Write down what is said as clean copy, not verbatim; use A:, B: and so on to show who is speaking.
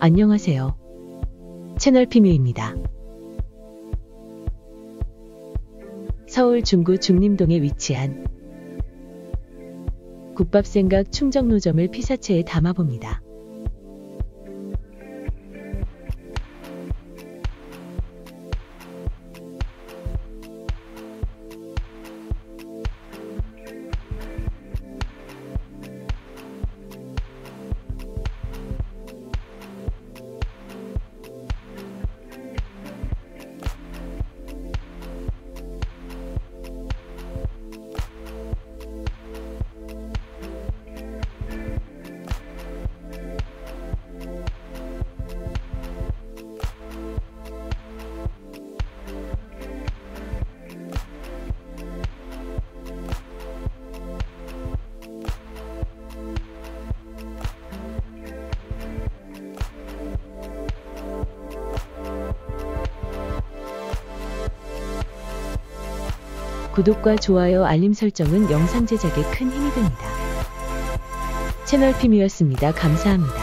A: 안녕하세요. 채널 피뮤입니다. 서울 중구 중림동에 위치한 국밥생각 충정로점을 피사체에 담아봅니다. 구독과 좋아요, 알림 설정은 영상 제작에 큰 힘이 됩니다. 채널 피뮤였습니다. 감사합니다.